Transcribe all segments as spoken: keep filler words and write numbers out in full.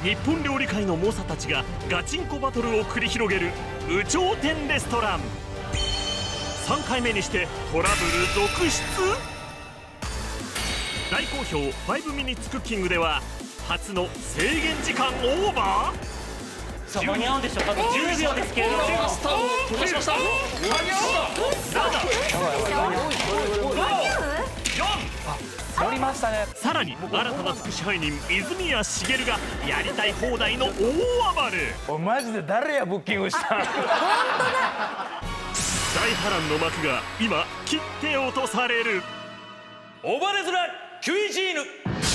日本料理界の猛者たちがガチンコバトルを繰り広げる有頂天レストラン。さんかいめにしてトラブル続出。大好評ファイブミニッツクッキングでは初の制限時間オーバー。 さあ間に合うんでしょうか。あとじゅうびょうですけれども、 スタート飛ばしました。間に合う乗りましたね。 さらに新たな副支配人泉谷しげるがやりたい放題の大暴れ。 おマジで誰やブッキングしたん。 大波乱の幕が今切って落とされる。 オバレズラキュイジーヌ。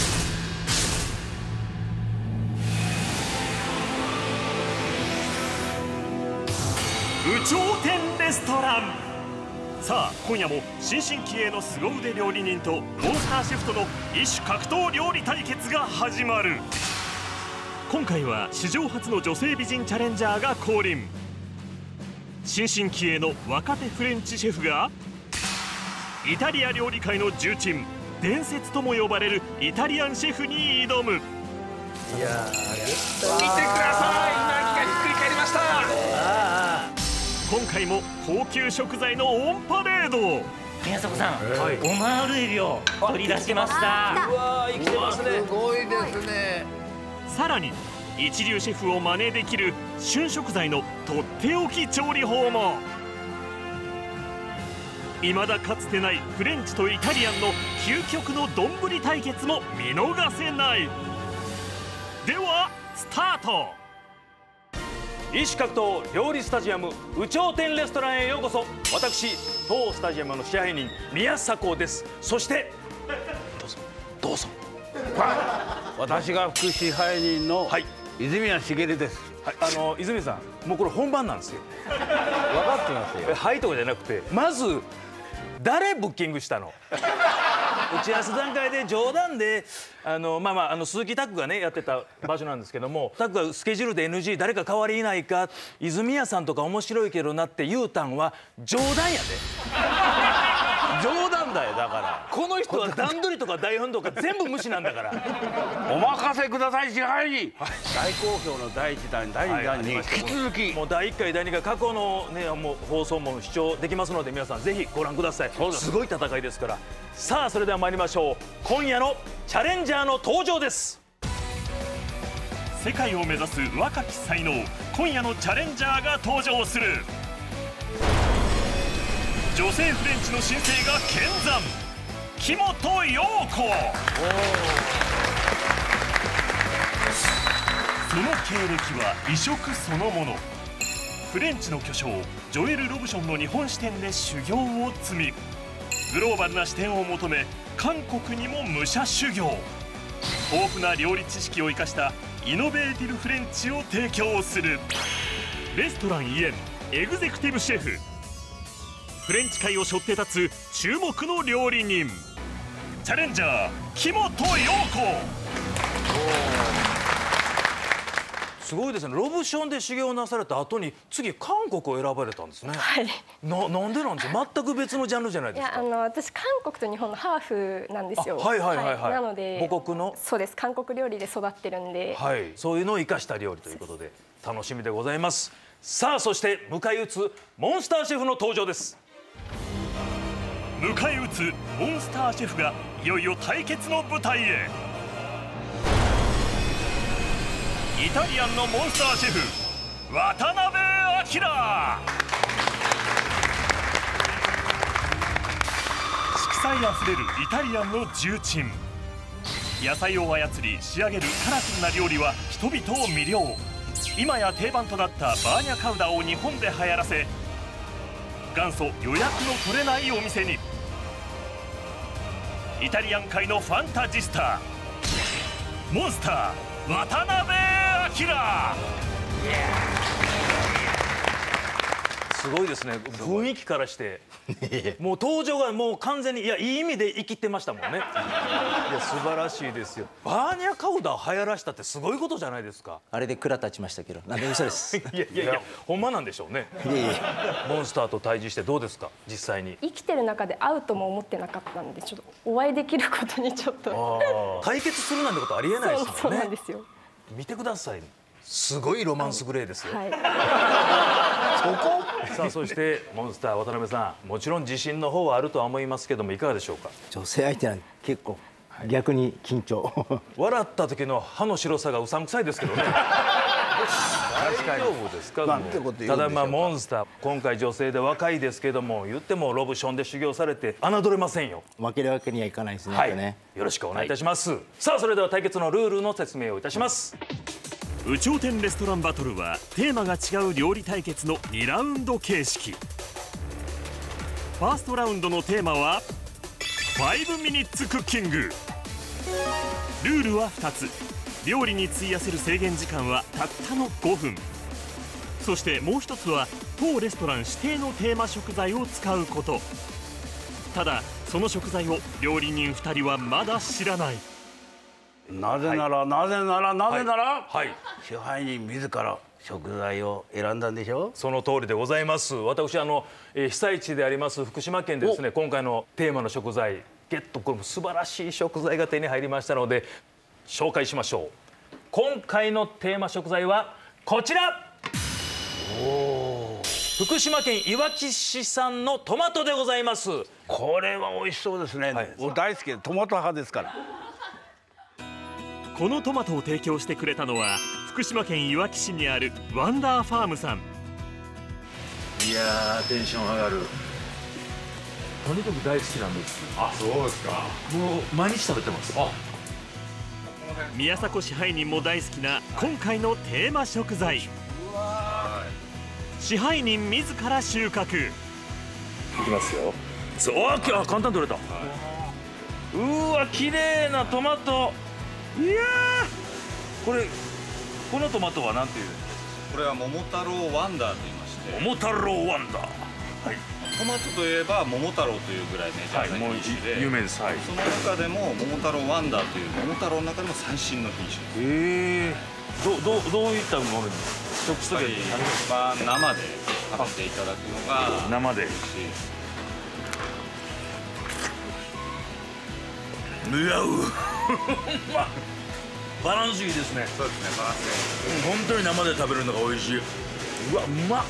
有頂天レストラン。さあ今夜も新進気鋭の凄腕料理人とモンスターシェフとの異種格闘料理対決が始まる。今回は史上初の女性美人チャレンジャーが降臨。新進気鋭の若手フレンチシェフがイタリア料理界の重鎮、伝説とも呼ばれるイタリアンシェフに挑む。 いやー、見てください、今気がひっくり返りました。 今回も高級食材のオンパレード。 宮迫さん、はい、オマールエビを取り出しました。 うわー、生きてますね。 すごいですね。 さらに一流シェフを真似できる旬食材のとっておき調理法も。未だかつてないフレンチとイタリアンの究極の丼対決も見逃せない。ではスタート。 異種格闘料理スタジアム有頂天レストランへようこそ。私当スタジアムの支配人宮迫です。そしてどうぞどうぞ。 私が副支配人の泉谷しげるです。 はい、あの泉さん、もうこれ本番なんですよ。 分かってますよ。 はいとかじゃなくて、まず誰ブッキングしたの？打ち合わせ段階で冗談であのまあまああの鈴木拓がねやってた場所なんですけども、拓がスケジュールで エヌジー 誰か代わりいないか、泉谷さんとか面白いけどなって言うたんは冗談やで。冗談だよ。だからこの人は段取りとか台本とか全部無視なんだから。 お任せください支配人。大好評のだいいちだんだいにだんに引き続き、 もうだいいっかいだいにかい過去のねもう放送も視聴できますので、皆さんぜひご覧ください。すごい戦いですから。さあそれでは参りましょう。今夜のチャレンジャーの登場です。 世界を目指す若き才能、今夜のチャレンジャーが登場する。女性フレンチの新星が見参、木本陽子。その経歴は異色そのもの。フレンチの巨匠ジョエル・ロブションの日本支店で修行を積み、グローバルな視点を求め韓国にも武者修行。豊富な料理知識を生かしたイノベーティブフレンチを提供するレストランイエンエグゼクティブシェフ。フレンチ界を背負って立つ注目の料理人、チャレンジャー木本陽子。 すごいですね。ロブションで修行なされた後に次韓国を選ばれたんですね。 はい。 ななんでなんですか。全く別のジャンルじゃないですか。 いや、あの私韓国と日本のハーフなんですよ。 はいはいはいはい。 なので母国の。 そうです。韓国料理で育ってるんで。 はい。そういうのを生かした料理ということで楽しみでございます。さあそして迎え撃つモンスターシェフの登場です。 迎え撃つモンスターシェフがいよいよ対決の舞台へ。イタリアンのモンスターシェフ渡辺明。色彩あふれるイタリアンの重鎮。野菜を操り仕上げるカラフルな料理は人々を魅了。今や定番となったバーニャカウダを日本で流行らせ、元祖予約の取れないお店に。イタリアン界のファンタジスタモンスター渡辺明。 すごいですね。雰囲気からしてもう登場がもう完全にいやいい意味で生きてましたもんね。いや素晴らしいですよ。バーニャカウダー流行らしたってすごいことじゃないですか。 あれで蔵立ちましたけど、なんで嘘です。 いやいやいやほんまなんでしょうね。 いえいえ。 モンスターと対峙してどうですか実際に。 生きてる中で会うとも思ってなかったんで、ちょっとお会いできることにちょっと対決するなんてことありえないですもんね。 そう、そうなんですよ。 見てください、すごいロマンスグレーですよ。 はい。 さあそしてモンスター渡辺さん、もちろん自信の方はあるとは思いますけどもいかがでしょうか。 女性相手なんで結構逆に緊張。 笑った時の歯の白さがうさんくさいですけどね。大丈夫ですか。 なんてこと言うんでしょうか。 ただまあモンスター今回女性で若いですけども言ってもロブションで修行されて侮れませんよ。 負けるわけにはいかないですね。 はい、 やっぱね。 よろしくお願いいたします、さあそれでは対決のルールの説明をいたします。 有頂天レストランバトルはテーマが違う料理対決のにラウンド形式。ファーストラウンドのテーマはファイブミニッツクッキング。ルールはふたつ。料理に費やせる制限時間はたったのごふん。そしてもう一つは当レストラン指定のテーマ食材を使うこと。ただその食材を料理人ふたりはまだ知らない。 なぜなら、なぜならなぜなら、 はい、 支配人自ら食材を選んだんでしょ。 その通りでございます。私あの、えー、被災地であります福島県でですね、今回のテーマの食材ゲット、これも素晴らしい食材が手に入りましたので紹介しましょう。今回のテーマ食材はこちら。福島県いわき市産のトマトでございます。 これは美味しそうですね、 はい、 僕大好きでトマト派ですから。 このトマトを提供してくれたのは福島県いわき市にあるワンダーファームさん。 いやーテンション上がる。とにかく大好きなんです。 あ、そうですか。 もう毎日食べてます。あ、 宮迫支配人も大好きな今回のテーマ食材。支配人自ら収穫。 いきますよ。そう、あ、簡単に取れた。うーわ、綺麗なトマト。いやー、これこのトマトはなんていう。 これは桃太郎ワンダーと言いまして、 桃太郎ワンダー。はい。 トマトといえば桃太郎というぐらいメジャーな品種で、 有名です。はい。 その中でも桃太郎ワンダーという桃太郎の中でも最新の品種。 へえ。どどどういったものに一口だけ一番生で食べていただくのが生で。 美味しい。 いや、うまっ。バランスいいですね。 そうですね、バランス本当に生で食べるのが美味しい。うわ、うまっ。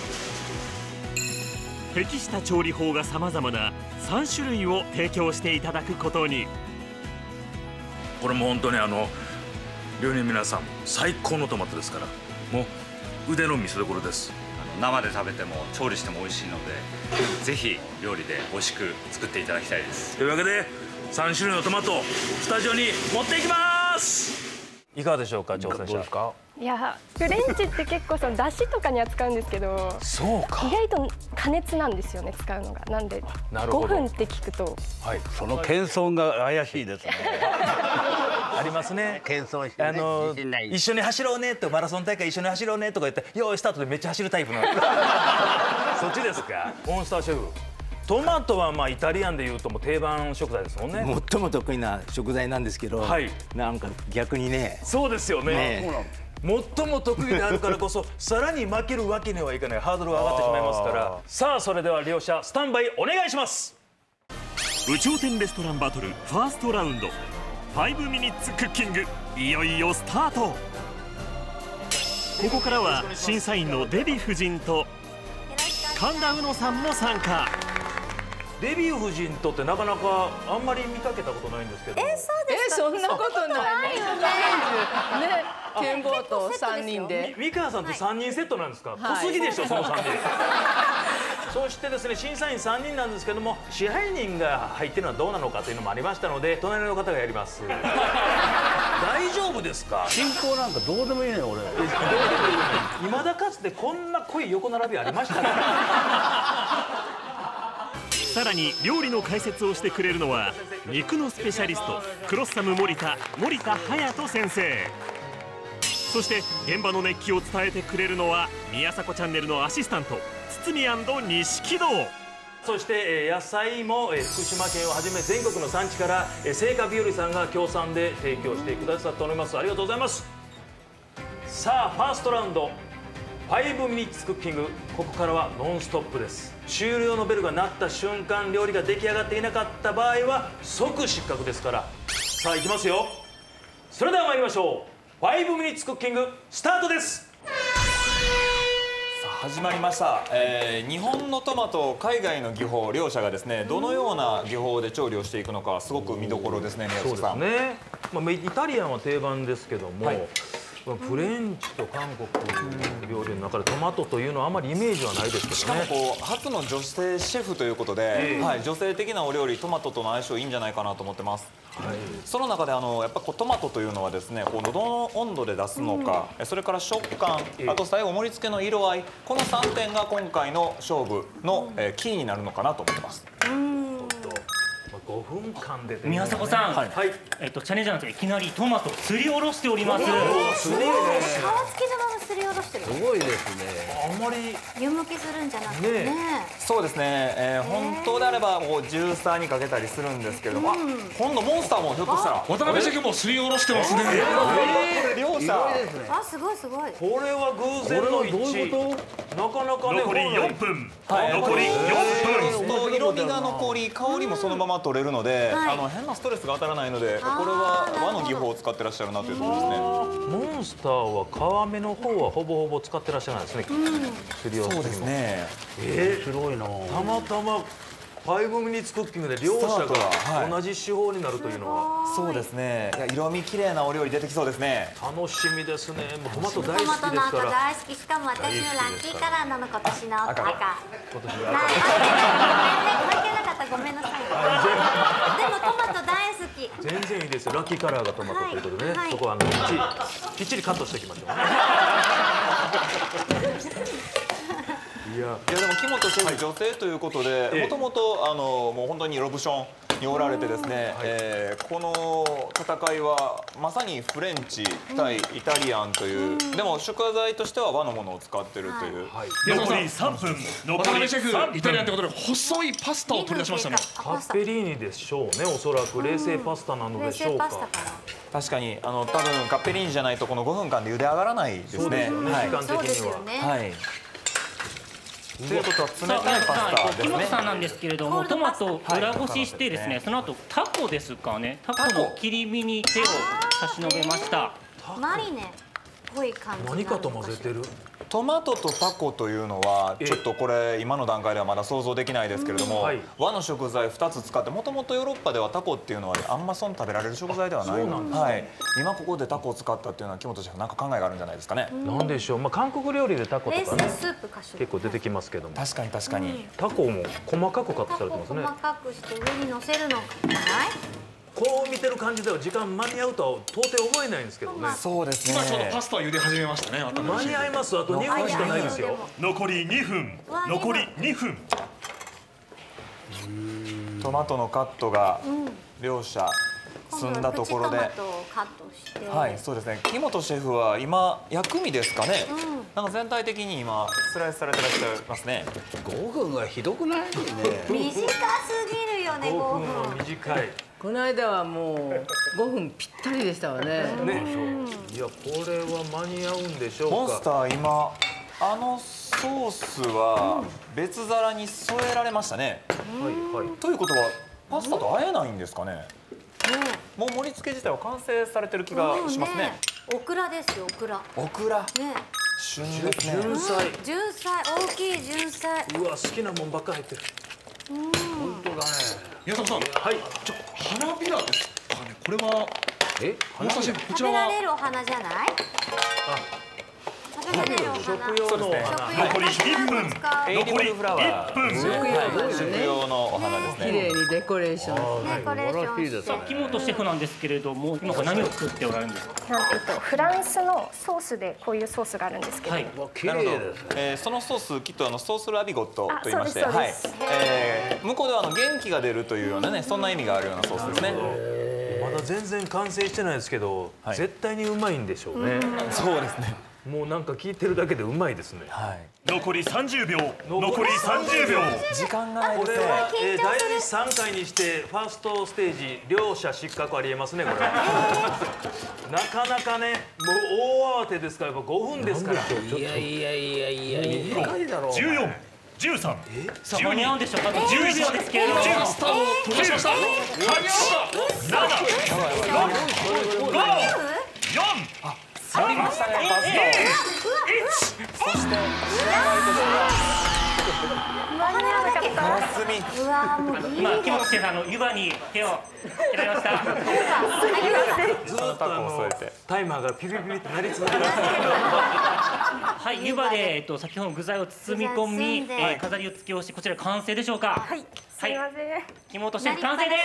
適した調理法がさまざまなさん種類を提供していただくことに。 これも本当にあの料理人皆さん最高のトマトですから、もう腕の見せ所です。 あの生で食べても調理しても美味しいので、ぜひ料理で美味しく作っていただきたいです。 というわけでさん種類のトマトスタジオに持っていきます。いかがでしょうか、挑戦者。どうですか。 いや、フレンチって結構その出汁とかには使うんですけど、 そうか、 意外と加熱なんですよね、使うのが。なんでごふんって聞くと、 はい、その謙遜が怪しいですね。 ありますね。 謙遜してね、 あの自信ない一緒に走ろうねって、マラソン大会一緒に走ろうねとか言って、よーいスタートでめっちゃ走るタイプのそっちですか。モンスターシェフ、トマトはまあイタリアンでいうともう定番食材ですもんね。 最も得意な食材なんですけど、 はい、 なんか逆にね。 そうですよね。 ね、 最も得意であるからこそさらに負けるわけにはいかない、ハードルが上がってしまいますから。さあそれでは両者スタンバイお願いします。 有頂天レストランバトルファーストラウンドファイブミニッツクッキング、いよいよスタート。ここからは審査員のデヴィ夫人と神田うのさんも参加。 デヴィ夫人とってなかなかあんまり見かけたことないんですけど。 え、そうですか。 そんなことないね。ね、剣豪と三人で。 みかさんと三人セットなんですか。 はい濃すぎでしょその三人。そしてですね、審査員さんにんなんですけども、支配人が入ってるのはどうなのかというのもありましたので、隣の方がやります。大丈夫ですか。 進行なんかどうでもいいね、俺。 未だかつてこんな濃い横並びありましたね。 さらに料理の解説をしてくれるのは肉のスペシャリストクロッサム森田森田隼人先生。そして現場の熱気を伝えてくれるのは宮迫チャンネルのアシスタント堤錦戸。 そして野菜も福島県をはじめ全国の産地から青果日和さんが協賛で提供してくださっております。ありがとうございます。さあファーストラウンドファイブミニッツクッキング、ここからはノンストップです。終了のベルが鳴った瞬間料理が出来上がっていなかった場合は即失格ですから。さあいきますよ。それでは参りましょう。 ファイブミニッツクッキングスタートです。 始まりました、えー、日本のトマト、海外の技法、両者がですねどのような技法で調理をしていくのかすごく見どころですね、宮崎さん。 そうですね、まあ、イタリアンは定番ですけども、はい、フレンチと韓国料理の中でトマトというのはあまりイメージはないですけどね。 しかもこう初の女性シェフということで、えーはい、女性的なお料理、トマトとの相性いいんじゃないかなと思ってます。はい、その中であのやっぱこうトマトというのはですね、こう喉の温度で出すのか、うん、それから食感、あと最後盛り付けの色合い、このさんてんが今回の勝負の、えー、キーになるのかなと思ってます。 ごふんかんで、ね、 宮迫さん、はい、えっとチャレンジャーなんですがいきなりトマトすりおろしております。すごいね。 皮付きのまますりおろしてる。 すごいですね。 あんまり湯むきするんじゃなくてね。 そうですね。えー、本当であればこうジューサーにかけたりするんですけれども、うん、今度モンスターもひょっとしたら渡辺シェフもすりおろしてますね。 えー、両者。 あ、すごいすごい。 これは偶然の一致。なかなかね。 残りよんぷん。 はい。 残りよんぷん。 色味が残り、香りもそのまま取れるので、うん、あの変なストレスが当たらないので、これは和の技法を使ってらっしゃるなというところですね。 モンスターは皮目の方はほぼほぼ使ってらっしゃらないですね。すりおろし。そうですね。えー、白いな。たまたまファイブミニッツクッキングで両者が同じ手法になるというのは、 はい、そうですね。いや色味綺麗なお料理出てきそうですね。 楽しみですね。もうトマト大好きですから。 トマト大好き、しかも私のラッキーカラーなの、今年の赤。今年の赤。ごめんね、関係なかった、ごめんなさい。でもトマト大好き。 全然いいですよ。ラッキーカラーがトマトということでね、はい、そこはあのきっちりきっちりカットしていきましょう。 いや、いやでも木本シェフ女性ということで、もともとあのもう本当にロブションにおられてですね、えー、この戦いはまさにフレンチ対イタリアンという、うん、でも食材としては和のものを使ってるという。 はい、残りさんぷん。 渡辺シェフイタリアンってことで細いパスタを取り出しましたね。 カッペリーニでしょうね、おそらく冷製パスタなのでしょうか。 確かにあの多分カッペリーニじゃないとこのごふんかんで茹で上がらないですね。 時間的には。 はい。ということは冷たいパスタですね。 木本さんなんですけれども、トマトを裏ごししてですね、その後タコですかね、タコの切り身に手を差し伸べました。 マリネっぽい感じ。 何かと混ぜてる。 トマトとタコというのはちょっとこれ今の段階ではまだ想像できないですけれども、はい、和の食材ふたつ使って、もともとヨーロッパではタコっていうのはあんまそん食べられる食材ではないので、はい、今ここでタコを使ったっていうのは木本シェフなんか考えがあるんじゃないですかね。 なんでしょう、まあ、韓国料理でタコとかね結構出てきますけども、 確かに確かに、うん、 タコも細かくカットされてますね。 細かくして上に乗せるのじゃない？ こう見てる感じでは時間間に合うとは到底思えないんですけどね。 そうですね。 今ちょうどパスタを茹で始めましたね。 間に合います。あとにふんしかないですよ。 残りにふん。残りにふん。 トマトのカットが両者済んだところで、はい、そうですね。木本シェフは今薬味ですかね。なんか全体的に今スライスされてらっしゃいますね。 ごふんはひどくない？ね。 短すぎるよね。ごふんは短い。 この間はもうごふんぴったりでしたわね。 ね、いやこれは間に合うんでしょうか。 モンスター今あのソースは別皿に添えられましたね。はいはい。ということはパスタと和えないんですかね。もう盛り付け自体は完成されてる気がしますね。 オクラですよ、オクラ。 オクラ。ね。旬ですね。 純菜。 純菜、大きい純菜。 うわ、好きなもんばっか入ってる。 本当だね。 宮迫さん、はい。ちょ花びらですかね。これはえ？花びら。こちらは。 食べられるお花じゃない？あ。食べられるお花。 食用のお花。 残りいっぷん。残りいっぷん。 食用のお花ですね。 綺麗にデコレーション。デコレーション。 さあ、木本シェフなんですけれども、今何を作っておられるんですか？ えっとフランスのソースでこういうソースがあるんですけど。はい。 綺麗ですね。えー、そのソースきっとあのソースラビゴットと言いまして、はい。えー、向こうではあの元気が出るというようなね、そんな意味があるようなソースですね。 まだ全然完成してないですけど、はい、絶対にうまいんでしょうね。 そうですね。 もうなんか聞いてるだけでうまいですね。 はい。 残りさんじゅうびょう。残りさんじゅうびょう。 時間がないですね。 これは、えー、だいにさんかいにしてファーストステージ両者失格ありえますねこれ。なかなかね、もう大慌てですからやっぱごふんですから。 いやいやいやいや短いだろう。 じゅうよん、じゅうさん、 じゅうに、間に合うんでしょうか。じゅういちびょうですけれども。 パスタを取り出しました。 はち、なな、ろく、ご、よん。 触りましたねパスタを。そしてからすみ。 うわもうギリギリ。 今木本シェフあの湯葉に手を切られました。 ずっとあのタイマーがピピピって鳴り続けてます。 はい、湯葉でえっと先ほどの具材を包み込み、えー、飾りを付けをしてこちら完成でしょうか。 はい。すみません。 木本シェフ完成です。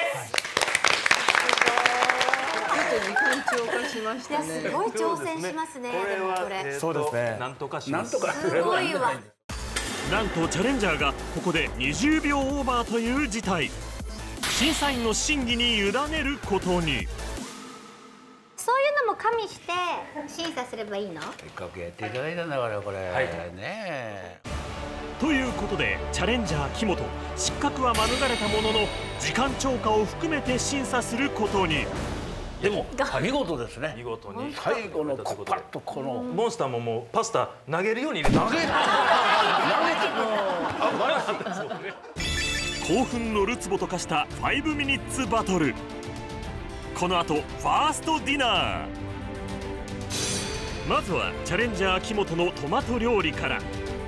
ちょっと時間超過しましたね。 すごい挑戦しますね。 これはそうですね。 なんとかします。 すごいわ。 なんとチャレンジャーがここでにじゅうびょうオーバーという事態。審査員の審議に委ねることに。 そういうのも加味して審査すればいいの？ せっかくやっていただいたんだからこれ、はい、ねえ。 ということでチャレンジャー木本失格は免れたものの時間超過を含めて審査することに。 でも見事ですね。 見事に最後のパッとこのモンスターももうパスタ投げるように入れて投げ興奮のるつぼと化したファイブミニッツバトル。この後ファーストディナー。まずはチャレンジャー木本のトマト料理から。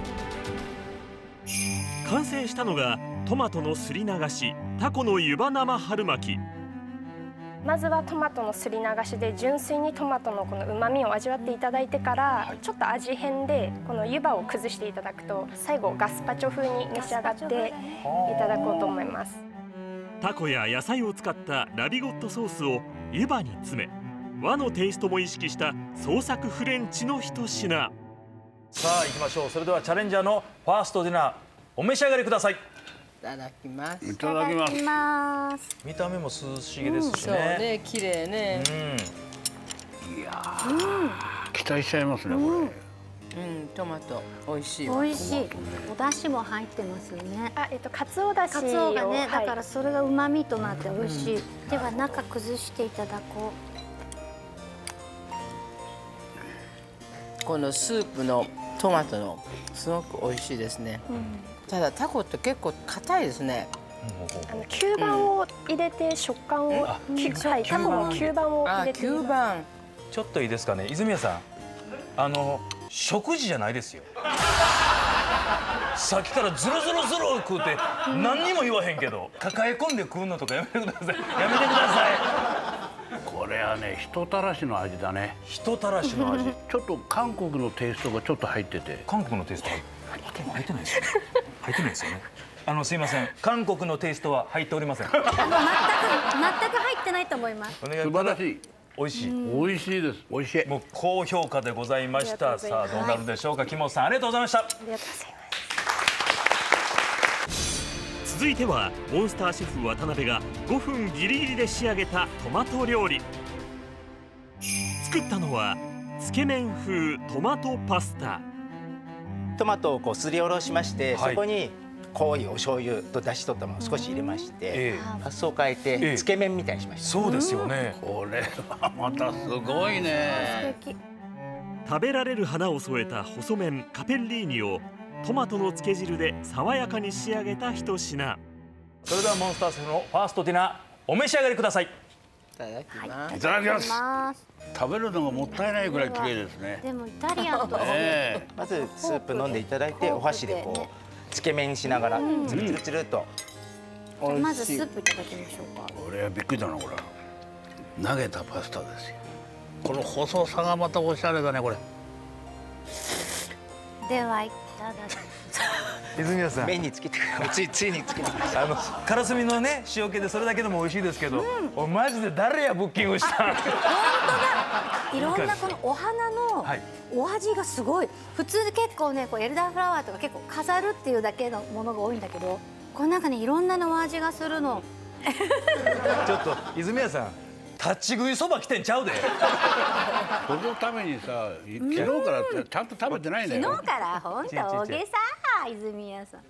完成したのがトマトのすり流しタコの湯葉生春巻き。 まずはトマトのすり流しで純粋にトマトのこの旨味を味わっていただいてから、ちょっと味変でこの湯葉を崩していただくと最後ガスパチョ風に召し上がっていただこうと思います。 タコや野菜を使ったラビゴットソースを湯葉に詰め、和のテイストも意識した創作フレンチの一品。 さあ行きましょう。それではチャレンジャーのファーストディナーお召し上がりください。 いただきます。 いただきます。 ます。 見た目も涼しげですしね。 そうね、綺麗ね。 いやー、期待しちゃいますねこれ。うん、トマト美味しい。 美味しい。お出汁も入ってますよね。 あ、えっとカツオだしを。 カツオがね、だからそれが旨味となって美味しい。では中崩していただこう。このスープのトマトのすごく美味しいですね。ただタコって結構硬いですね。 あの吸盤を入れて食感を、はい、タコの吸盤を入れて。 吸盤。 ちょっといいですかね、泉谷さん。あの食事じゃないですよ。さっきからズルズルズル食うて何にも言わへんけど、抱え込んで食うのとかやめてください。やめてください。 これはね、人たらしの味だね。 人たらしの味。 ちょっと韓国のテイストがちょっと入ってて。 韓国のテイスト入ってないですよね。入ってないですよね。あのすいません、韓国のテイストは入っておりません。 う。あの全く全く入ってないと思います。 素晴らしい。 美味しい。 美味しいです。美味しい。 もう高評価でございました。さあどうなるでしょうか。木本さんありがとうございました。ありがとうございます。 続いてはモンスターシェフ渡辺がごふんギリギリで仕上げたトマト料理。作ったのはつけ麺風トマトパスタ。 トマトをこうすりおろしまして、 はい、 そこに濃いお醤油と出汁取ったものを少し入れまして、えー、発想を変えて、えー、つけ麺みたいにしました。 そうですよね。 これはまたすごいね。 食べられる花を添えた細麺カペッリーニをトマトのつけ汁で爽やかに仕上げた一品。 それではモンスターシェフのファーストディナーお召し上がりください。 いただきます。 いただきます。食べるのがもったいないぐらい綺麗ですね。 でもイタリアンとまずスープ飲んでいただいて、お箸でこうつけ麺にしながらつるつるつると。 まずスープいただきましょうか。 これはびっくりだな、これ。投げたパスタですよ。この細さがまたおしゃれだね、これ。 ではいただきます。 泉谷さん、 麺につけてついついにつけてあのからすみのね塩気でそれだけでも美味しいですけど、おマジで誰やブッキングした。 本当だ。いろんなこのお花のお味がすごい。普通結構ね、こうエルダーフラワーとか結構飾るっていうだけのものが多いんだけど、この中にいろんなのお味がするの。 ちょっと泉谷さん、立ち食いそば来てんちゃうで。 このためにさ、昨日からちゃんと食べてないね。 昨日から本当大げさ、泉谷さん。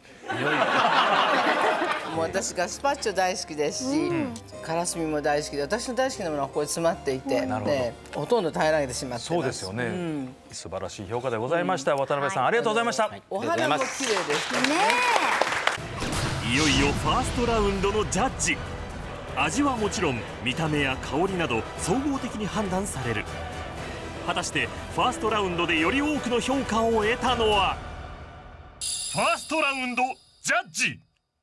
もう私ガスパッチョ大好きですし、からすみも大好きで、私の大好きなものはここに詰まっていて、ほとんど平らげてしまってます。 そうですよね。素晴らしい評価でございました。渡辺さんありがとうございました。 お花も綺麗でしたね。 いよいよファーストラウンドのジャッジ。味はもちろん見た目や香りなど総合的に判断される。 果たしてファーストラウンドでより多くの評価を得たのはファーストラウンドジャッジ。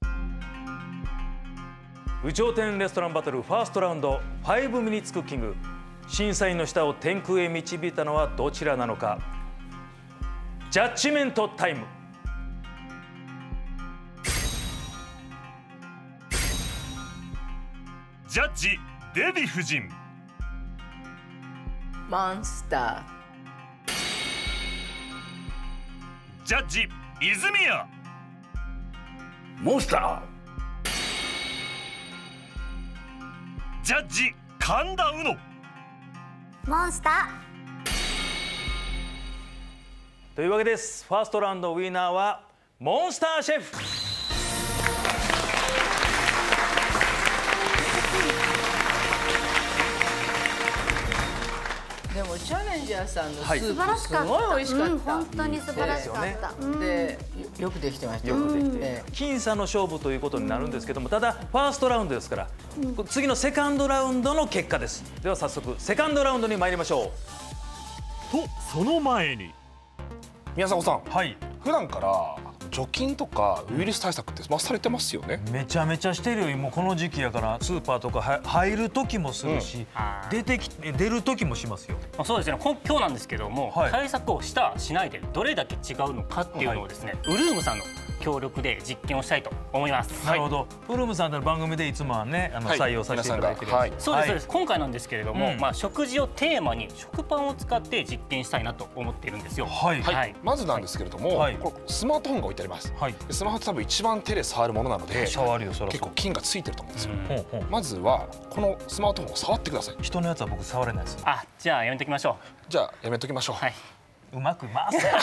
有頂天レストランバトルファーストラウンドファイブミニッツクッキング、審査員の舌を天空へ導いたのはどちらなのか。ジャッジメントタイム。 ジャッジデヴィ夫人。 モンスター。 ジャッジ泉谷。 モンスター。 ジャッジ神田うの。 モンスター。 というわけです。ファーストラウンドウィナーはモンスターシェフ。 でもチャレンジャーさんのスはいープすごい美味しかった。 うん、本当に素晴らしかった。 で、よくできてました。 よくできて、 ええ僅差の勝負ということになるんですけども、ただファーストラウンドですから、次のセカンドラウンドの結果です。では早速セカンドラウンドに参りましょう。 とその前に宮迫さん、 はい、 普段から除菌とかウイルス対策ってまあされてますよね。 めちゃめちゃしてるよ。もうこの時期やからスーパーとかは入る時もするし、 うん、 出てき出る時もしますよ。 そうですね。こ今日なんですけども、はい、対策をしたしないでどれだけ違うのかっていうのをですね、はい、ウルームさんの協力で実験をしたいと思います。 なるほど。ウルームさんの番組でいつもはね、あの、はい、採用させていただいてる。 はい、そうですそうです。今回なんですけれども、うん、まあ食事をテーマに食パンを使って実験したいなと思っているんですよ。 はいはい。まずなんですけれども、はい、こスマートフォンが置いてあります。はい。スマホって多分一番手で触るものなので、 触るよそら結構菌がついてると思うんですよ。うん、まずはこのスマートフォンを触ってください。 人のやつは僕触れないです。 あ、じゃあやめときましょう。じゃあやめときましょう。はい。 うまく回せ。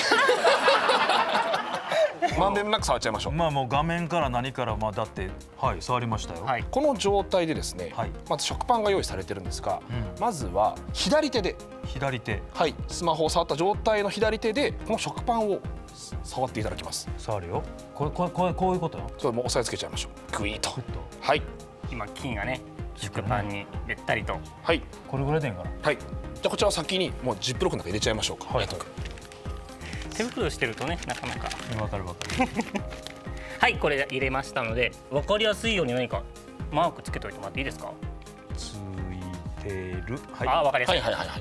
まんべんなく触っちゃいましょう。 まあもう画面から何からまあだってはい触りましたよ。はい、 この状態でですね、はい、まず食パンが用意されてるんですが、うん、まずは左手で左手はいスマホを触った状態の左手でこの食パンを触っていただきます。 触るよ。これこれこれこういうことよ。 それもう押さえつけちゃいましょう。グイッと。はい。 今菌がね食パンにべったりと。 はい。 これぐらいでいいかな。 はい。じゃあこちらを先にもうジップロックの中入れちゃいましょうか。はい。 手袋してるとねなかなかわかるわかるはいこれ入れましたので分かりやすいように何かマークつけておいてもらっていいですか。 ついてる。 はい、あ分かりやすい。 はいはいはいはい、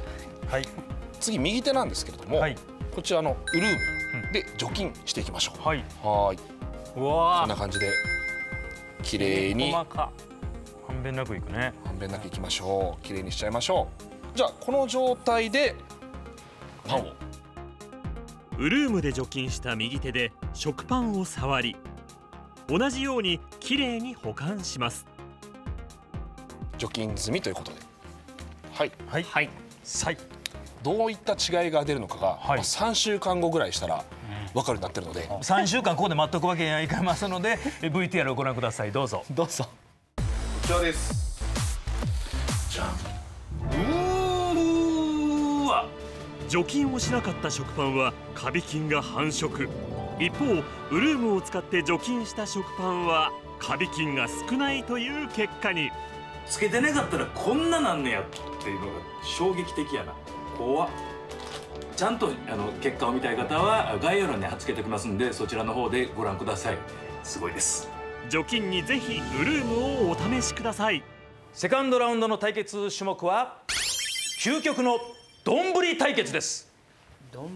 はい、次右手なんですけれども、はい、こちらのウルームで除菌していきましょう。はいはい。うわこんな感じで綺麗に細かまんべんなくいくね。 まんべんなくいきましょう。綺麗にしちゃいましょう。じゃあこの状態でパンをウルームで除菌した右手で食パンを触り同じようにきれいに保管します。 除菌済みということではいはいはい、はい、 どういった違いが出るのかが、はいまあ、さんしゅうかんごぐらいしたら分かるようになってるので、 さんしゅうかんここで待っとくわけにはいかますのでブイティーアール をご覧ください。どうぞどうぞ。こちらです。じゃん。 うーわ除菌をしなかった食パンはカビ菌が繁殖。一方ウルームを使って除菌した食パンはカビ菌が少ないという結果に。 つけてなかったらこんななんねやっていうのが衝撃的やな。怖っ。ちゃんとあの結果を見たい方は概要欄に貼っ付けておきますんでそちらの方でご覧ください。すごいです。 除菌にぜひウルームをお試しください。 セカンドラウンドの対決種目は究極の丼対決です。 丼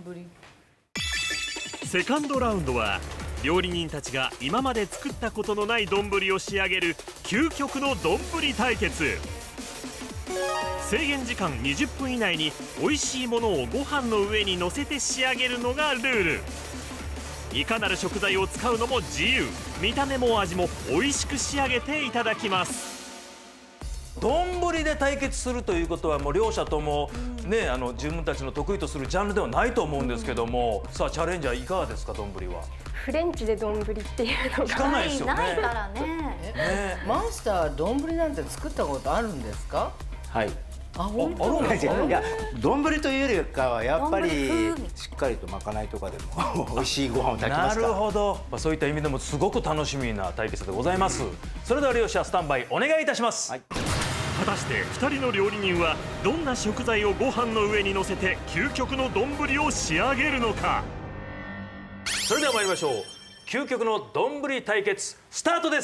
セカンドラウンドは料理人たちが今まで作ったことのない丼を仕上げる究極の丼対決。制限時間にじゅっぷん以内に美味しいものをご飯の上に乗せて仕上げるのがルール。いかなる食材を使うのも自由。見た目も味も美味しく仕上げていただきます。 丼で対決するということはもう両者ともねあの自分たちの得意とするジャンルではないと思うんですけども、さあチャレンジャーいかがですか。丼はフレンチで丼っていうのが聞かないですよね。 ないからね。 ねマスター丼なんて作ったことあるんですか。 はい。 あ、本当いや丼というよりかはやっぱりしっかりとまかないとかでも美味しいご飯を炊きますか。 なるほど、まあ、そういった意味でもすごく楽しみな対決でございます。それでは両者スタンバイお願いいたします。はい果たしてふたりの料理人はどんな食材をご飯の上に乗せて究極の丼を仕上げるのか。 それでは参りましょう。究極の丼対決スタートです。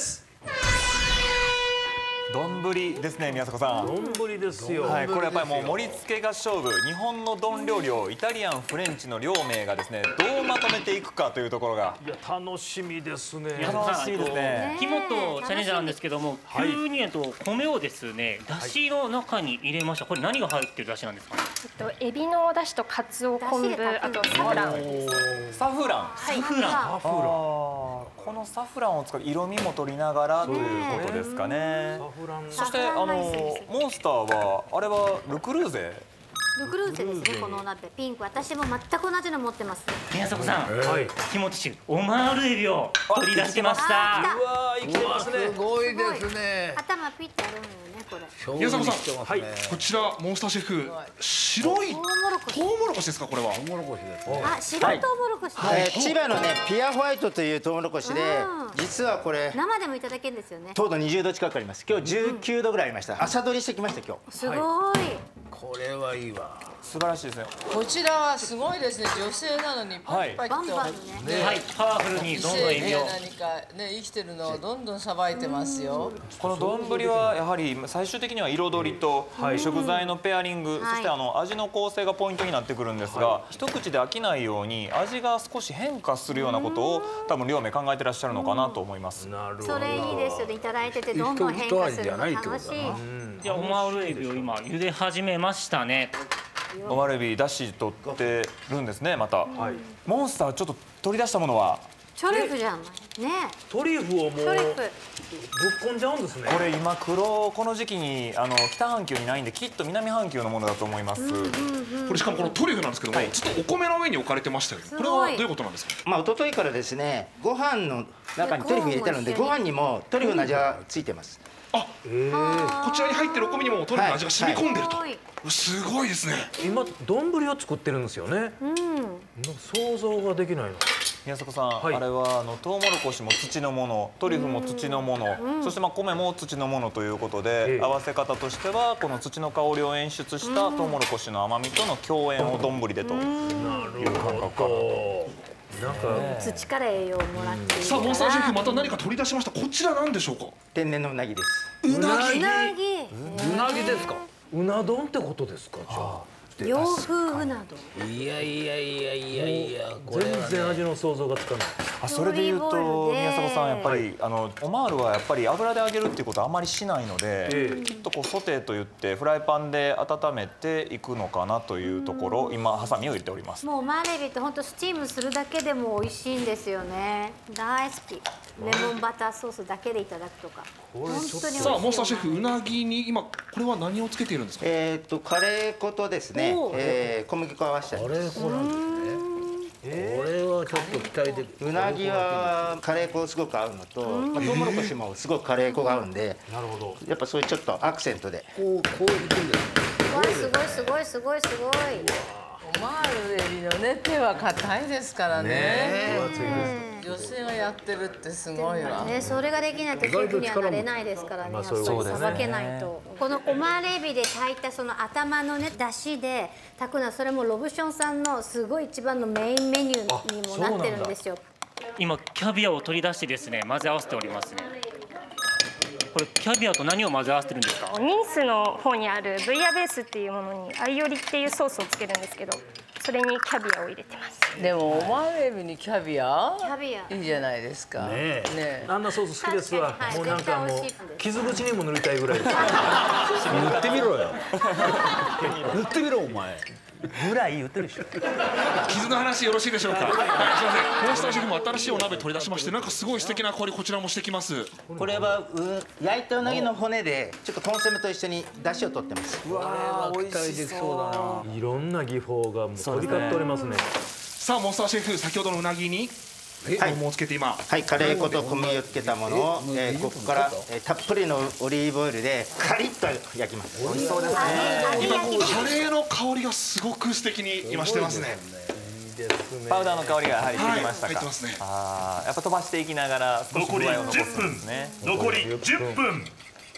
丼ですね、宮迫さん。 丼ですよ。 はい、これやっぱりもう盛り付けが勝負。日本の丼料理をイタリアン、フレンチの両名がですね、どうまとめていくかというところが。 いや、楽しみですね。 楽しみですね。 肝とチャレンジャーなんですけども、牛乳と米をですね、だしの中に入れました。これ何が入ってるだしなんですかね。 えっとエビのだしとカツオ昆布、あとサフラン。 サフラン。 サフラン。 サフラン。このサフランを使う色味も取りながらということですかね。そしてあのモンスターはあれはルクルーゼ。 ルクルーゼですね、このお鍋ピンク。私も全く同じの持ってます。 宮迫さん、気持ちいいオマールエビを取り出してました。 うわー、生きてますね。 すごいですね。 頭ピッてあるのよね、これ。 宮迫さん、はい、こちらモンスターシェフ、白いトウモロコシですか、これは。トウモロコシです。 あ、白いトウモロコシ。 はい、千葉のねピアホワイトというトウモロコシで、実はこれ生でもいただけるんですよね。 糖度にじゅうど近くあります。今日じゅうきゅうどぐらいありました。朝取りしてきました今日。 すごい。 これはいいわ。 素晴らしいですね。 こちらはすごいですね。女性なのにパリパリと、 バンバンね。 はい、パワフルにどんどんエビを。 何かね生きてるのをどんどんさばいてますよ。 この丼はやはり最終的には彩りと食材のペアリング、そしてあの味の構成がポイントになってくるんですが、一口で飽きないように味が少し変化するようなことを多分両名考えてらっしゃるのかなと思います。 なるほど。 それいいですよね。いただいててどんどん変化するの楽しい。 じゃあオマールエビを今茹で始めましたね。 オマールエビだし取ってるんですね。また、はい、モンスターちょっと取り出したものはトリュフじゃないね。 トリュフをもうぶっこんじゃうんですね。 これ今黒この時期にあの北半球にないんで、きっと南半球のものだと思います。これしかもこのトリュフなんですけども、はい、ちょっとお米の上に置かれてましたよね。これはどういうことなんですか。 まあ一昨日からですね、ご飯の中にトリュフ入れてるので、ご飯にもトリュフの味がついてます。 あ、こちらに入ってるお米にもトリュフの味が染み込んでると。すごいですね。 今丼を作ってるんですよね。うん。想像ができないの。 宮迫さん、はい、あれはあのトウモロコシも土のもの、トリュフも土のもの、そしてまあ米も土のものということで、合わせ方としてはこの土の香りを演出したトウモロコシの甘みとの共演を丼でという感覚かなと。 なんか土から栄養をもらっている。 さあモンスターシェフ、また何か取り出しました。こちら何でしょうか。 天然のうなぎです。 うなぎ。 うなぎ。 うなぎですか。 うな丼ってことですか。じゃあ。 洋風うな丼。 いやいやいやいやいや、 全然味の想像がつかない。 あ、それで言うと宮迫さん、やっぱりあのオマールはやっぱり油で揚げるっていうことはあまりしないので、きっとこうソテーといってフライパンで温めていくのかなというところ、今ハサミを入れております。 もうオマールエビって本当スチームするだけでも美味しいんですよね。大好き。レモンバターソースだけでいただくとか。本当に美味しい。 さあモンスターシェフ、うなぎに今これは何をつけているんですか。 えっとカレー粉とですね、えー、小麦粉を合わせてあります。 カレー粉なんですね。これはちょっと期待できる。 うなぎはカレー粉すごく合うのと、まあ、トウモロコシもすごくカレー粉が合うんで、 なるほど。 やっぱそういうちょっとアクセントで。 こうこういくんですすごいすごいすごいすごい。 オマールエビのね手は硬いですからね。女性がやってるってすごいわ。 ね、それができないとシェフにはなれないですからね。やっぱりさばけないと。このオマールエビで炊いたその頭のね出汁で炊くのは、それもロブションさんのすごい一番のメインメニューにもなってるんですよ。 今キャビアを取り出してですね、混ぜ合わせておりますね。これキャビアと何を混ぜ合わせてるんですか。 ミンスの方にあるブイヤベースっていうものにアイオリっていうソースをつけるんですけど、それにキャビアを入れてます。 でもオマールエビにキャビアキャビアいいじゃないですか。 ねえ、あんなソース好きですわ。 はい、 もうなんかもう傷口にも塗りたいぐらいです。 塗ってみろよ。塗ってみろお前。 ぐらい言ってるでしょ。 傷の話よろしいでしょうか。はい、すみません。モンスターシェフも新しいお鍋取り出しまして、なんかすごい素敵な香りこちらもしてきます。 これはう焼いたうなぎの骨でちょっとコンソメと一緒に出汁を取ってます。 うわー、美味しそうだな。 いろんな技法がもう飛び交っておりますね。 さあモンスターシェフ、先ほどのうなぎに衣をつけて今、 はい、カレー粉と小麦をつけたものを、えー、ここから、えー、たっぷりのオリーブオイルでカリッと焼きます。 美味しそうですね。今カレーの香りがすごく素敵に今してますね。 パウダーの香りがやはりしてきましたか。 入ってますね。 ああ、やっぱ飛ばしていきながら少し具合を残すんですね。 残りじゅっぷん。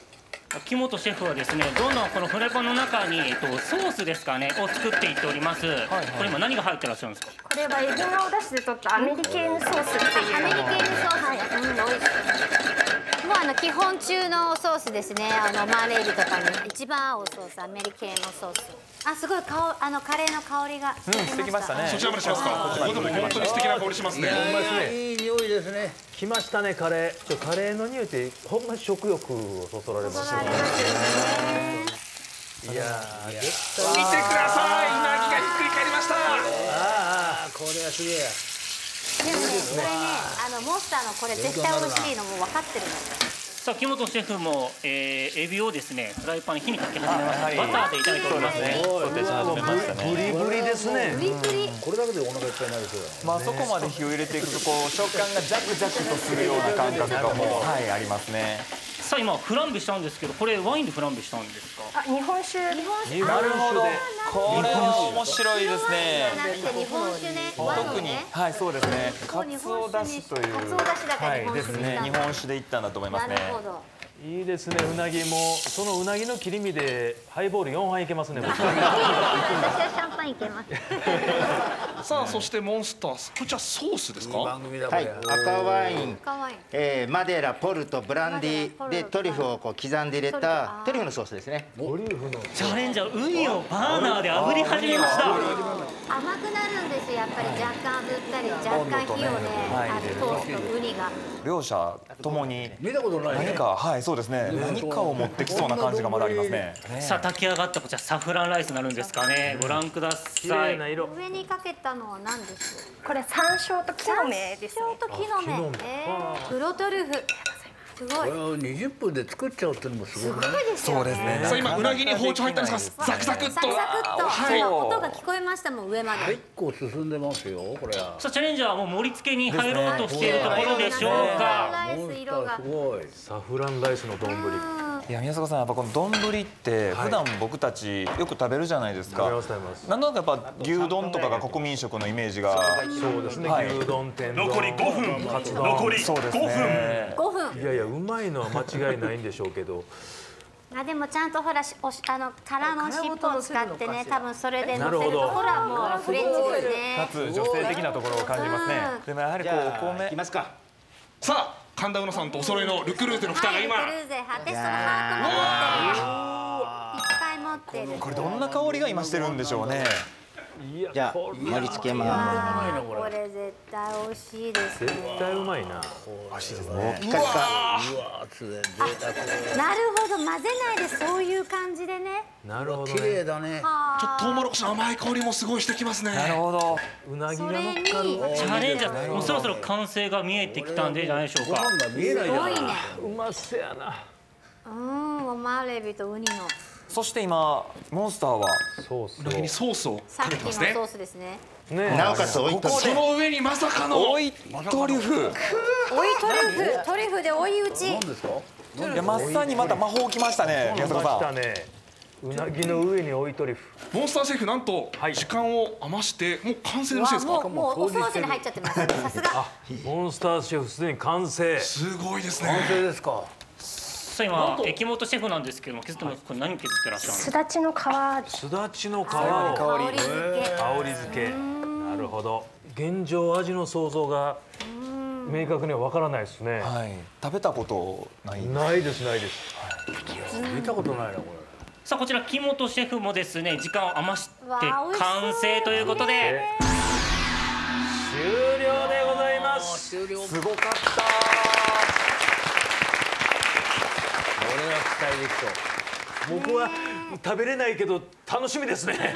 木本シェフはですね、どんどんこのフライパンの中にえっとソースですかねを作っていっております。これ今何が入ってらっしゃるんですか？ これはエビのお出汁で取ったアメリケーヌソースっていう。 アメリケーヌソース、はい、うん、美味しい。もうあの基本中のソースですね。あのマーレービとかに一番合うソース、アメリケーヌソース。あ、すごい香あのカレーの香りがしてきましたね。そちらまでしますか。ここでも本当に素敵な香りしますね。 いい匂いですね。 来ましたねカレー。カレーの匂いってほんまに食欲をそそられますね。いやー、見てください。うなぎがひっくり返りました。 ああ、これはすげえ。 でもね、これね、あのモンスターのこれ絶対美味しいのもう分かってるの。 さあ木本シェフも、えー、エビをですねフライパンに火にかけ始めました。バターで炒めておりますね。 ソテーし始めましたね。 ブリブリですね。 ブリブリ。 これだけでお腹いっぱいになるそうだ。 まあそこまで火を入れていくとこう食感がジャクジャクとするような感覚がもうはいありますね。 さあ今フランベしたんですけど、これワインでフランベしたんですか？ あ、日本酒。日本酒。 なるほど。これは面白いですね。 日本酒ね。 特にはいそうですね。カツオだしというカツオだしだから日本酒ですね。日本酒でいったんだと思いますね。 なるほど。 いいですね。うなぎもそのうなぎの切り身でハイボールよんはいけますね。 私はシャンパンいけます。 さあそしてモンスター、こちらソースですか？ はい、赤ワイン、えー、マデラ、ポルト、ブランディでトリュフをこう刻んで入れたトリュフのソースですね。 トリュフのチャレンジャーウニをバーナーで炙り始めました。 甘くなるんですよ。やっぱり若干炙ったり若干火をねあるトーストウニが。 両者ともに見たことない。 何かはいそうですね。何かを持ってきそうな感じがまだありますね。 さあ炊き上がったこちらサフランライスになるんですかね。ご覧ください。 上にかけたのは何ですか？ これ山椒と木の芽ですね。 山椒と木の芽。黒トリュフ。すごい。 これをにじゅっぷんで作っちゃうってのもすごくない？ そうですね。 さあ今うなぎに包丁入ったんですが、ザクザクっと。 ザクザクっと。はい。音が聞こえましたもん上まで。 結構進んでますよこれは。 さあチャレンジャーはもう盛り付けに入ろうとしているところでしょうか。 ライス色が。 すごい。 サフランライスの丼。 いや宮坂さんやっぱこの丼って普段僕たちよく食べるじゃないですか。なんとなくやっぱ牛丼とかが国民食のイメージが。 そうですね。牛丼天丼。 残りごふん。残りごふん。 ごふん。 いやいやうまいのは間違いないんでしょうけど。 あでもちゃんとほらしおしあの殻の尻尾を使ってね多分それで乗せるところはもうフレンチですね。 かつ女性的なところを感じますね。でもやはりこうお米。 いきますか。 さあ神田うのさんとお揃いのルクルーゼの蓋が今。 ルクルーゼハテストのハートも持ってる。いっぱい持ってる。 これどんな香りが今してるんでしょうね。 じゃあ盛り付けます。 これ絶対美味しいですね。 絶対うまいな。 美味しいですね。 ピカピカ。 うわー、贅沢。 なるほど混ぜないでそういう感じでね。 なるほど。 綺麗だね。 ちょっとトウモロコシの甘い香りもすごいしてきますね。 なるほど。 うなぎが乗っかる。 チャレンジャーもうそろそろ完成が見えてきたんでじゃないでしょうか。 見えないじゃない。 うまそうやな。 うん、オマールエビとウニの。 そして今モンスターはソースうなぎにソースをかけてますね。 ソースですね。 なおかつオイトリュフ。 その上にまさかのオイトリュフ。 オイトリュフ、トリュフで追い打ち。 何ですか？ いやまさにまた魔法きましたね。宮坂さん。 うなぎの上にオイトリュフ。 モンスターシェフなんと時間を余してもう完成のしてですか？ もうもうおソースに入っちゃってます。さすが。 モンスターシェフすでに完成。 すごいですね。 完成ですか。 さあ今木本シェフなんですけども削ってもこれ何削ってらっしゃるんですか？ すだちの皮。 すだちの皮を香り付け。 香り付け。なるほど。現状味の想像が明確にはわからないですね。 はい。食べたことない。 ないですないです。 見たことないなこれ。 さあこちら木本シェフもですね時間を余して完成ということで終了でございます。 終了。 すごかった。 これは期待できそう。 僕は食べれないけど楽しみですね。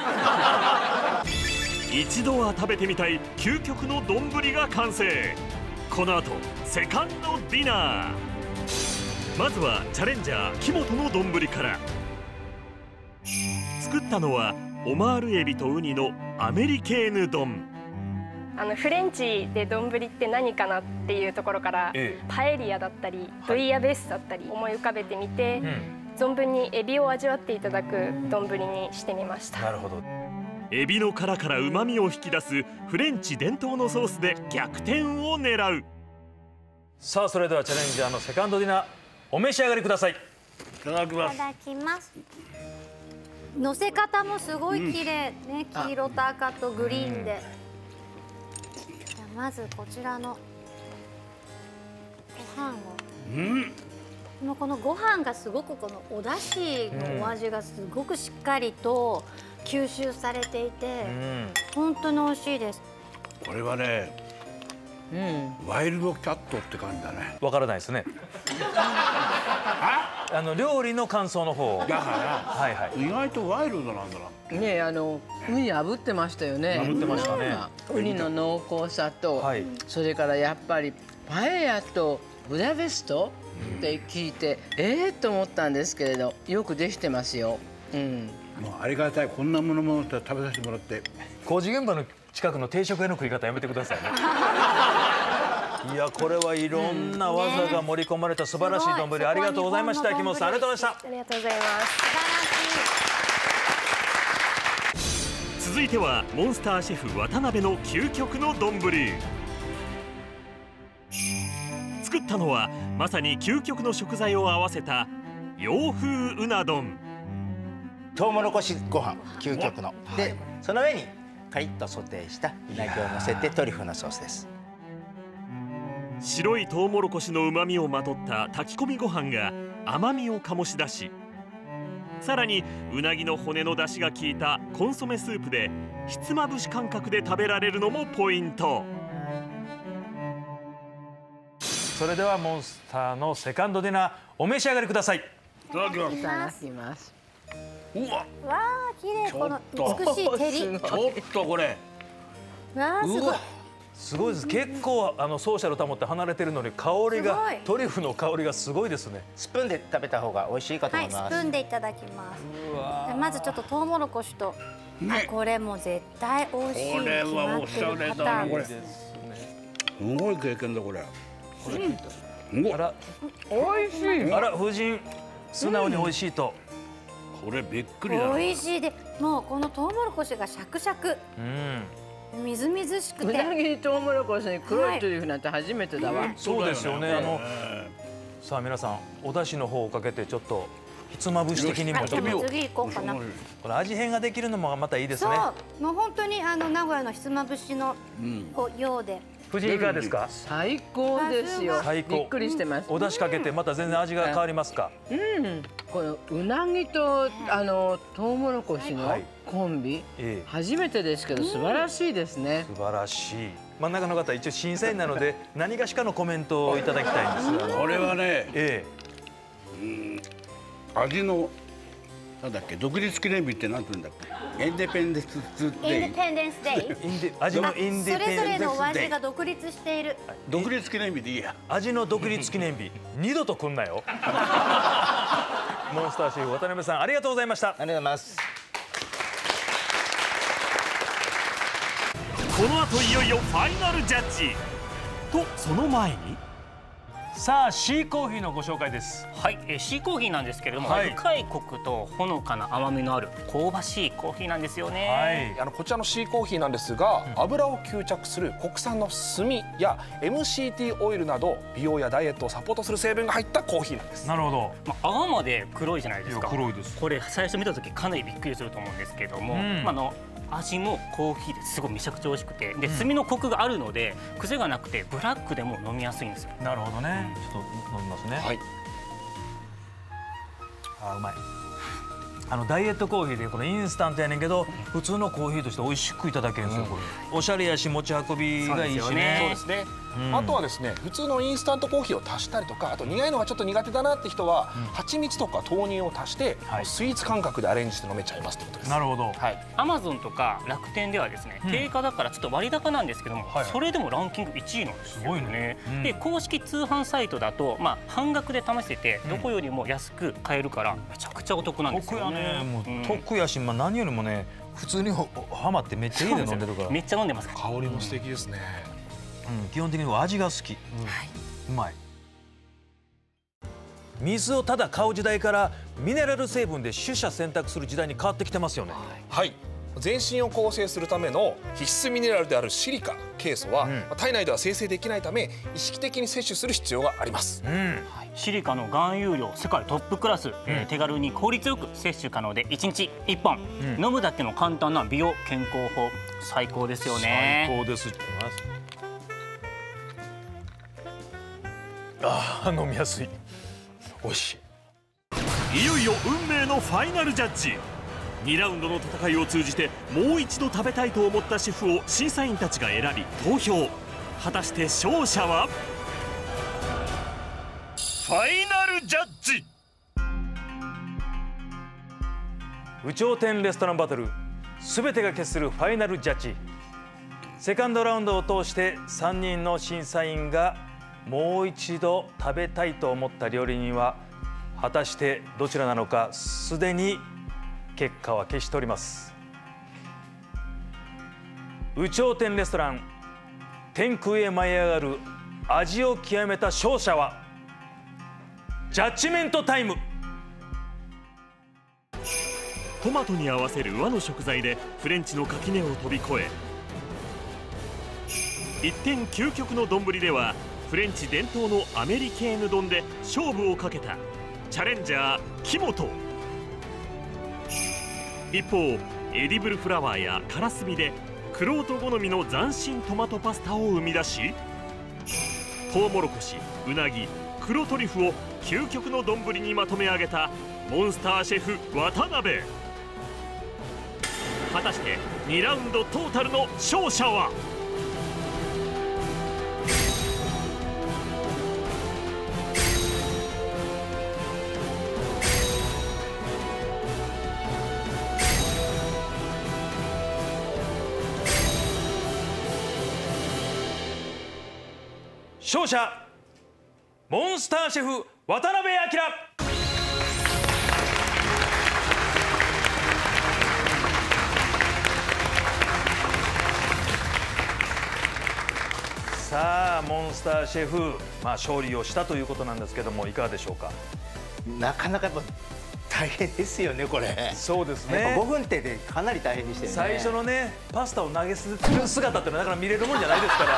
一度は食べてみたい究極の丼が完成。この後セカンドディナー。まずはチャレンジャー木本の丼から作ったのはオマールエビとウニのアメリケーヌ丼。 あのフレンチで丼って何かなっていうところから、ええ、パエリアだったりブイヤベースだったり思い浮かべてみて、うん、存分にエビを味わっていただく丼にしてみました。 なるほど。 エビの殻から旨味を引き出すフレンチ伝統のソースで逆転を狙う。 さあそれではチャレンジャーのセカンドディナーお召し上がりください。 ただきます。 いただきます。乗せ方もすごい綺麗ね、黄色と赤とグリーンで。じゃあまずこちらのご飯を。うん。もうこのご飯がすごくこのお出汁のお味がすごくしっかりと吸収されていて、本当に美味しいです。 これはね、うん、ワイルドキャットって感じだね。 わからないですね。あの料理の感想の方だから、 はいはい、 意外とワイルドなんだな。 ね、あのウニ炙ってましたよね。 炙ってましたね。 ウニの濃厚さと、はい、それからやっぱりパエヤとブダペストって聞いて、うん、ええと思ったんですけれど、よくできてますよ。うん。 もうありがたい、こんなものも食べさせてもらって。 工事現場の近くの定食屋の食い方やめてくださいね。いや、これはいろんな技が盛り込まれた素晴らしい丼、ありがとうございました。木本さん、ありがとうございました。 ありがとうございます。 続いてはモンスターシェフ渡辺の究極の丼。作ったのはまさに究極の食材を合わせた洋風うな丼。 トウモロコシご飯究極ので、その上にカリッとソテーしたうなぎを乗せてトリュフのソースです。 白いトウモロコシの旨味をまとった炊き込みご飯が甘みを醸し出し、さらにうなぎの骨の出汁が効いたコンソメスープでひつまぶし感覚で食べられるのもポイント。 それではモンスターのセカンドディナーお召し上がりください。 いただきます。 いただきます。 うわ、 わあ、綺麗。この美しい照り。 ちょっとこれ。 わあ、すごい。 すごいです。結構あのソーシャル保って離れてるのに香りがトリュフの香りがすごいですね。 スプーンで食べた方が美味しいかと思います。 はい、スプーンでいただきます。まずちょっとトウモロコシと、ね、これも絶対美味しいに決まってるパターンです。すごい経験だこれ。 うん、あら、美味しい。あら、夫人素直に美味しいと。 これびっくりだな。 美味しいで、もうこのトウモロコシがシャクシャク。うん。みずみずしくて。 うなぎにトウモロコシに黒いトリュフなんて初めてだわ。 そうですよね。あのさあ皆さん、お出汁の方をかけてちょっとひつまぶし的にもちょっと次行こうかな。 これ味変ができるのもまたいいですね。 そう、もう本当にあの名古屋のひつまぶしのようで。 夫人いかがですか？ 最高ですよ。 最高。 びっくりしてます。 お出汁かけてまた全然味が変わりますか？ うん。このうなぎとあのトウモロコシのコンビ、初めてですけど素晴らしいですね。 素晴らしい。真ん中の方一応審査員なので何がしかのコメントをいただきたいんです。 これはね、 ええ、味のなんだっけ、独立記念日ってなんて言うんだっけ、インデペンデンスデイ。 インデペンデンスデイ。 味のインデペンデンスデイ。 それぞれのお味が独立している。 独立記念日でいいや。 味の独立記念日、二度と来んなよ。モンスターシェフ渡辺さん、ありがとうございました。ありがとうございます。 この後いよいよファイナルジャッジと、その前にさあシーコーヒーのご紹介です。 はい、えシーコーヒーなんですけれども、はい、深いコクとほのかな甘みのある香ばしいコーヒーなんですよね。 はい、あのこちらのシーコーヒーなんですが、うん、油を吸着する国産の炭や エムシーティー オイルなど美容やダイエットをサポートする成分が入ったコーヒーなんです。 なるほど。 まあ、泡まで黒いじゃないですか。 黒いです。 これ最初見た時かなりびっくりすると思うんですけども、うん、まあ、あの味もコーヒーですごいめちゃくちゃ美味しくて、で炭のコクがあるので癖がなくてブラックでも飲みやすいんですよ。 なるほどね。ちょっと飲みますね。はい。あ、うまい。あのダイエットコーヒーでこのインスタントやねんけど、普通のコーヒーとして美味しくいただけるんですよ。これおしゃれやし持ち運びがいいしね。 そうですね。あとはですね、普通のインスタントコーヒーを足したりとか、あと苦いのがちょっと苦手だなって人は蜂蜜とか豆乳を足してスイーツ感覚でアレンジして飲めちゃいますってことです。 なるほど。 はい。アマゾンとか楽天ではですね、定価だからちょっと割高なんですけども、それでもランキングいちいなんですよね。すごいね。で公式通販サイトだとまあ半額で試せてどこよりも安く買えるからめちゃくちゃお得なんですよね。 得やし、まあ何よりもね、普通にハマってめっちゃいいで飲んでるから。 めっちゃ飲んでます。 香りも素敵ですね。 うん、基本的には味が好き。うまい。水をただ買う時代からミネラル成分で取捨選択する時代に変わってきてますよね。 はい。 全身を構成するための必須ミネラルであるシリカ、ケイ素は、うん、体内では生成できないため意識的に摂取する必要があります、うん、 シリカの含有量世界トップクラス、うん、手軽に効率よく摂取可能でいちにちいっぽん、うん、飲むだけの簡単な美容健康法、最高ですよね。 最高です。ああ、飲みやすい、美味しい。いよいよ運命のファイナルジャッジ。にラウンドの戦いを通じてもう一度食べたいと思ったシェフを審査員たちが選び投票。果たして勝者は？ファイナルジャッジ。 有頂天レストランバトル、すべてが決するファイナルジャッジ。セカンドラウンドを通してさんにんの審査員がもう一度食べたいと思った料理人は果たしてどちらなのか、すでに結果は消しております。有頂天レストラン、天空へ舞い上がる味を極めた勝者はジャッジメントタイム。 トマトに合わせる和の食材でフレンチの垣根を飛び越え、一点究極の丼ではフレンチ伝統のアメリケーヌ丼で勝負をかけたチャレンジャー木本。一方、エディブルフラワーやカラスミで玄人好みの斬新トマトパスタを生み出し、トウモロコシ、うなぎ、黒トリュフを究極の丼にまとめ上げたモンスターシェフ渡辺。果たしてにラウンドトータルの勝者は？ 勝者モンスターシェフ渡辺明。さあモンスターシェフ、まあ、勝利をしたということなんですけども、いかがでしょうか。 なかなかやっぱ大変ですよね、これ。 そうですね。 やっぱごふんってでかなり大変でしたよね。 最初のね、パスタを投げする姿っていうのはなかなか見れるもんじゃないですから。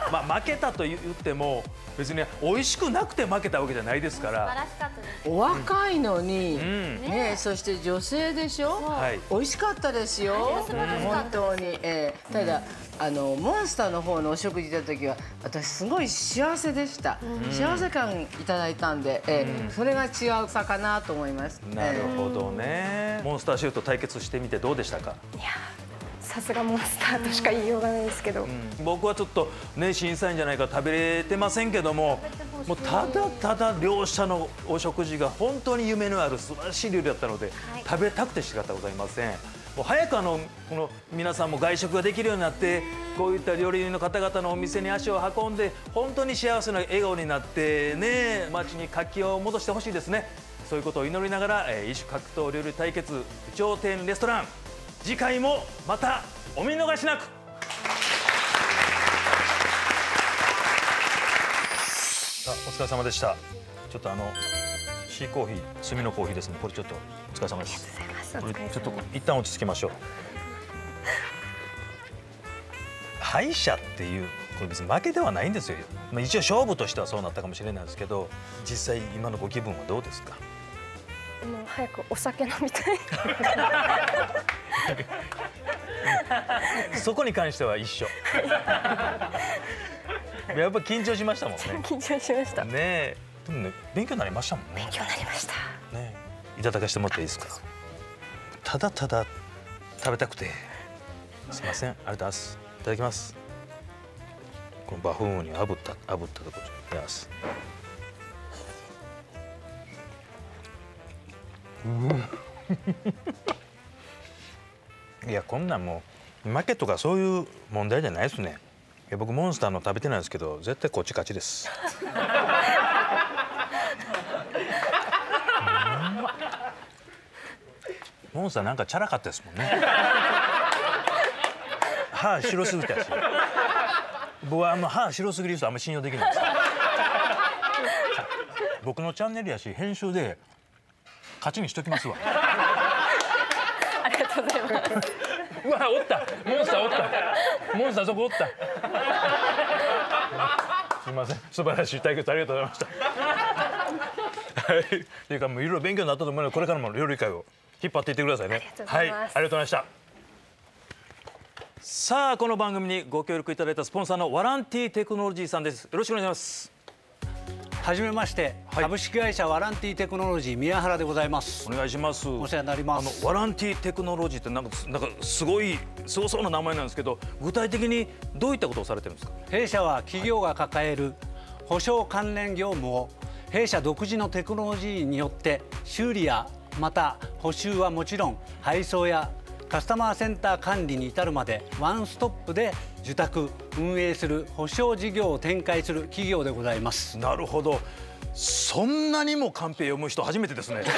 まあ負けたと言っても別に美味しくなくて負けたわけじゃないですから。 素晴らしかったです。 お若いのに、 うん、 ね、そして女性でしょ。はい、美味しかったですよ。本当に。えー、ただ。あのモンスターの方のお食事行った時は私すごい幸せでした、うん、幸せ感いただいたんで、えーうん、それが違うさかなと思います。 なるほどね、えー、モンスターシェフと対決してみてどうでしたか。 いやさすがモンスターとしか言いようがないですけど、うん、 僕はちょっとね審査員じゃないから食べれてませんけども、もうただただ両者のお食事が本当に夢のある素晴らしい料理だったので、はい、食べたくて仕方ございません。もう早くあのこの皆さんも外食ができるようになって、こういった料理人の方々のお店に足を運んで本当に幸せな笑顔になってね、街に活気を戻してほしいですね。そういうことを祈りながら、えー、異種格闘料理対決有頂天レストラン、次回もまたお見逃しなく。さあお疲れ様でした。ちょっとあのシーコーヒー、炭のコーヒーですね。これちょっとお疲れ様です。これちょっと一旦落ち着けましょう。敗者っていうこれ別に負けではないんですよ。まあ一応勝負としてはそうなったかもしれないですけど、実際今のご気分はどうですか。 もう早くお酒飲みたい。 そこに関しては一緒。やっぱ緊張しましたもんね。 緊張しました。 ねえ、でもね勉強になりましたもんね。 勉強になりました。 ねえ、いただかしてもらっていいですか。ただただ食べたくてすみません。ありがとうございます。いただきます。このバフンウニ炙った炙ったところいただきます。いやこんなんもう負けとかそういう問題じゃないですね。いや僕モンスターの食べてないですけど絶対こっち勝ちです。モンスターなんかチャラかったですもんね。歯白すぎたし、僕はあんま歯白すぎる人あんま信用できないです。僕のチャンネルやし編集で勝ちにしときますわ。 ありがとうございます。 ございます。 うわ、おった。モンスターおった。モンスターそこおった。すみません。素晴らしい対決ありがとうございました。はい。というかもういろいろ勉強になったと思うので、これからも料理界を引っ張っていってくださいね。はい。ありがとうございました。さあ、この番組にご協力いただいたスポンサーのワランティテクノロジーさんです。よろしくお願いします。 はじめまして、はい、株式会社ワランティテクノロジー宮原でございます。 お願いします。 お世話になります。 あのワランティテクノロジーってなんかなんかすごいすごそうな名前なんですけど、具体的にどういったことをされてるんですか。 弊社は企業が抱える保証関連業務を弊社独自のテクノロジーによって修理やまた補修はもちろん配送やカスタマーセンター管理に至るまでワンストップで受託運営する保証事業を展開する企業でございます。 なるほど。そんなにもカンペ読む人初めてですね。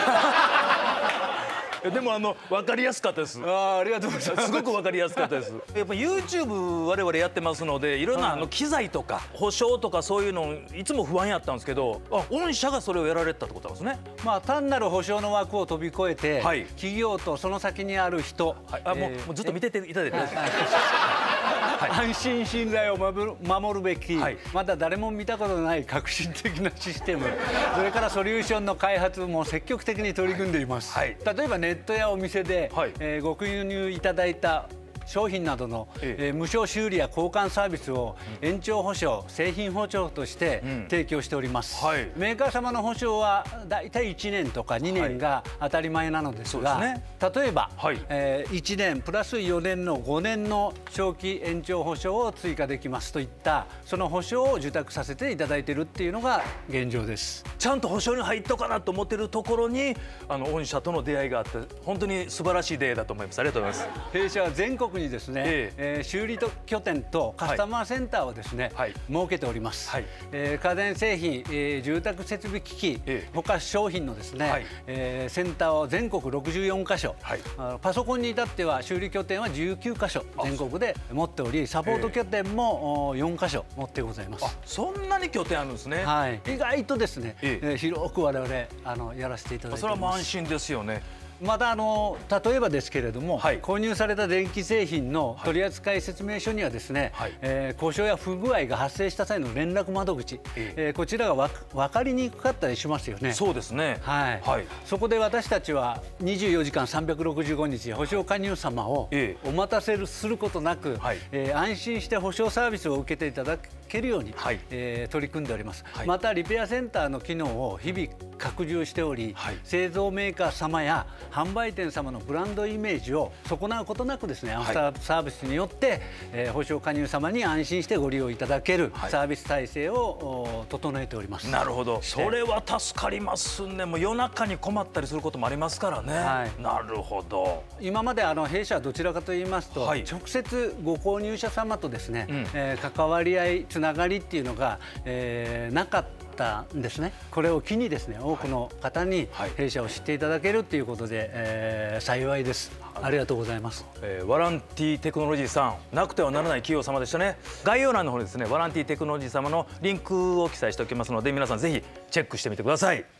でもあの分かりやすかったです。 ああ、ありがとうございます。 すごく分かりやすかったです。やっぱ YouTube 我々やってますので、いろんなあの機材とか保証とかそういうのいつも不安やったんですけど、あ、御社がそれをやられたってことなんですね。 まあ単なる保証の枠を飛び越えて、はい、企業とその先にある人、 はい、あ、もう、えー、もうずっと見てていただいて大丈夫です。 安心信頼を守るべき、はい、まだ誰も見たことのない革新的なシステム、それからソリューションの開発も積極的に取り組んでいます。はい、例えばネットやお店で、はい、えー、ご購入いただいた商品などの、えええー、無償修理や交換サービスを延長保証、製品保証として提供しております、うん、はい、メーカー様の保証はだいたいいちねんとかにねんが当たり前なのですが、はい、例えば、はい、えー、いちねんプラスよねんのごねんの長期延長保証を追加できますといったその保証を受託させていただいているっていうのが現状です。 ちゃんと保証に入っとかなと思っているところにあの御社との出会いがあって本当に素晴らしい出会いだと思います。ありがとうございます。 弊社は全国にですね、えええー、修理拠点とカスタマーセンターをですね、はい、設けております、はい、えー、家電製品、えー、住宅設備機器、ええ、他商品のですね、はい、えー、センターを全国ろくじゅうよんかしょ、はい、パソコンに至っては修理拠点はじゅうきゅうかしょ全国で持っており、サポート拠点もよんかしょ持ってございます。 あ、そんなに拠点あるんですね。 はい、意外とですね、ええ、広く我々あのやらせていただいております。 それはもう安心ですよね。 またあの例えばですけれども、はい、購入された電気製品の取扱説明書にはですね、はい、えー、故障や不具合が発生した際の連絡窓口、ええー、こちらがわ分かりにくかったりしますよね。 そうですね、 はい、はい、そこで私たちはにじゅうよじかんさんびゃくろくじゅうごにち保証加入様をお待たせすることなく、はい、えー、安心して保証サービスを受けていただけるように、はい、えー、取り組んでおります、はい、またリペアセンターの機能を日々拡充しており、はい、製造メーカー様や販売店様のブランドイメージを損なうことなくですね、アフターサービスによって、えー、保証加入様に安心してご利用いただけるサービス体制を整えております。 なるほど、それは助かりますね。もう夜中に困ったりすることもありますからね、はい、なるほど。 今まであの弊社はどちらかと言いますと、はい、直接ご購入者様とですね、うん、えー、関わり合いつながりっていうのが、えー、なかったんですね。これを機にですね、多くの方に弊社を知っていただけるということで、えー、幸いです。ありがとうございます、 えー、ワランティテクノロジーさん、なくてはならない企業様でしたね。概要欄の方にですね、ワランティテクノロジー様のリンクを記載しておきますので、皆さんぜひチェックしてみてください。